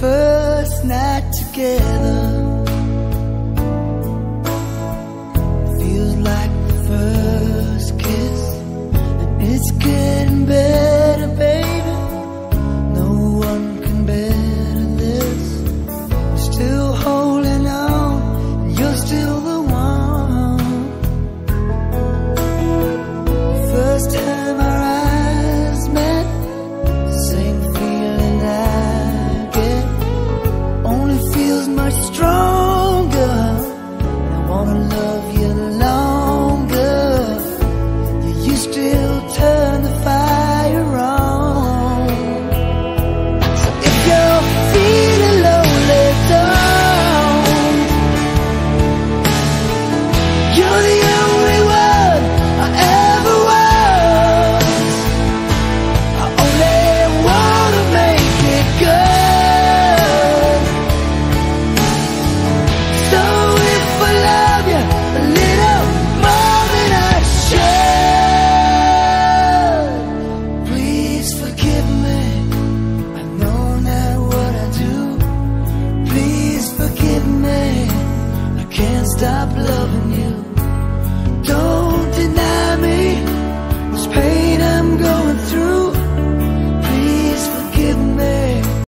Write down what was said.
first night together feels like the first kiss, and it's getting better, baby. No one can better this. I'm still holding on, and you're still the one. The first time our eyes met, the same feeling I get only feels much stronger. And I wanna love you longer. You still turn the fire on. So if you're feeling lonely, don't. You're the only one I ever was. I only wanna make it good. So if I love you a little more than I should, please forgive me. I know not what I do. Please forgive me. I can't stop loving you.